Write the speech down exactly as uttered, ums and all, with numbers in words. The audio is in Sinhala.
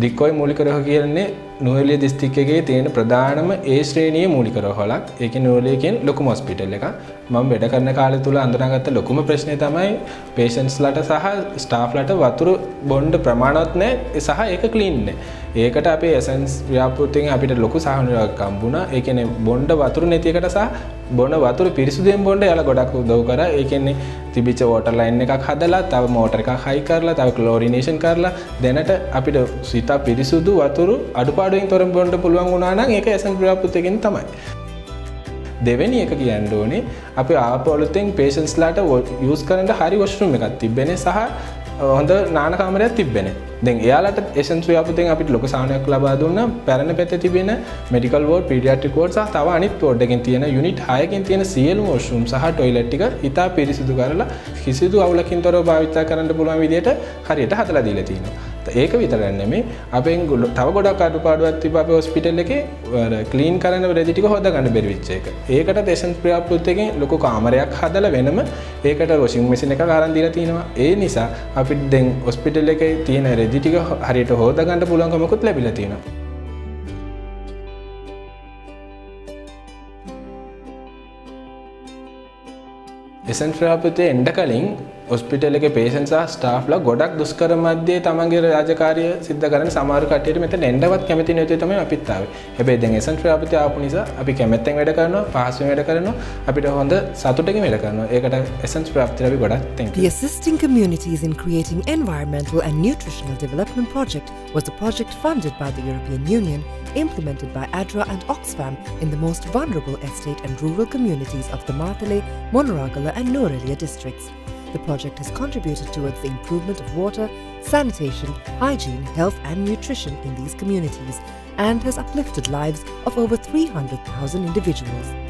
Dick Oya මූලික රෝහ කියන්නේ Nuwara Eliya district එකේ තියෙන ප්‍රධානම A ශ්‍රේණියේ මූලික රෝහලක්. ඒකේ Nuwara Eliya කියන්නේ ලොකුම hospital එකක්. මම වැඩ කරන කාලය තුල අඳුනාගත්ත ලොකුම ප්‍රශ්නේ තමයි patients ලට සහ staff ලට වතුර බොන්න ප්‍රමාණවත් නැහැ සහ ඒක clean නැහැ. ඒකට අපේ essence ව්‍යාපෘතියෙන් අපිට ලොකු සහනයක් හම්බුණා. ඒ කියන්නේ බොන්න වතුර නැති එකට සහ බොන වතුර පිරිසුදුෙන් බොන්න යාලා ගොඩක් උදව් කරා. ඒ කියන්නේ තිබිච්ච water line එකක් හදලා, තව motor එකක් high කරලා, තව chlorination කරලා දැනට අපිට සිත පිරිසුදු වතුර අඩුපාඩුවෙන් තොරන් බොන්න පුළුවන් වුණා නම් ඒක essence ව්‍යාපෘතියෙන් තමයි. දෙවෙනි එක කියන්න ඕනේ අපි ආපොලුතෙන් patients ලාට use කරන්න හරි washroom එකක් තිබෙන්නේ සහ හොඳ නාන කාමරයක් තිබෙන්නේ. දැන් එයාලට essence ව්‍යාපෘතියෙන් අපිට ලොකු සාහනයක් ලබා දුන්නා. පැරණ පැත්තේ තිබෙන medical ward, pediatric ward සහ තව අනිත් ward එකකින් තියෙන unit හයකින් තියෙන සියලුම washroom සහ toilet ටික ඉතා පිරිසිදු කරලා කිසිදු අවුලකින් තොරව භාවිත කරන්න පුළුවන් විදිහට හරියට හදලා දීලා තියෙනවා. ඒක විතරක් නෙමෙයි අපෙන් තව ගොඩක් අඩුපාඩුවක් තිබ්බ අපේ hospital එකේ clean කරන්න රෙදි ටික හොදා ගන්න බැරි වෙච්ච එක. ඒකට essence ව්‍යාපෘතියෙන් ලොකු කාමරයක් හදලා වෙනම ඒකට washing machine එකක් අරන් දීලා තිනවා. ඒ නිසා අපිට දැන් hospital එකේ තියෙන රෙදි ටික හරියට හොදා ගන්න පුළුවන්කමකුත් ලැබිලා තියෙනවා. essence ව්‍යාපෘතියේ එන්න කලින් hospital එකේ patients සහ staff ලා ගොඩක් දුෂ්කර මැද්දේ තමන්ගේ රාජකාරිය සිද්ධ කරන සමහර කට්ටියට මෙතන එන්නවත් කැමති නැති තමයි අපිත් ආවේ. හැබැයි දැන් essence ව්‍යාපෘතිය ආපු නිසා අපි කැමැත්තෙන් වැඩ කරනවා, පහසුවෙන් වැඩ කරනවා, අපිට හොඳ සතුටකින් වැඩ කරනවා. ඒකට essence ව්‍යාපෘතියට අපි ගොඩක් thank you. The Assisting Communities in Creating Environmental and Nutritional Development project was a project funded by the European Union, implemented by A D R A and Oxfam in the most vulnerable estate and rural communities of the Matale, Monaragala and Nuwara Eliya districts. The project has contributed towards the improvement of water, sanitation, hygiene, health and nutrition in these communities and has uplifted lives of over three hundred thousand individuals.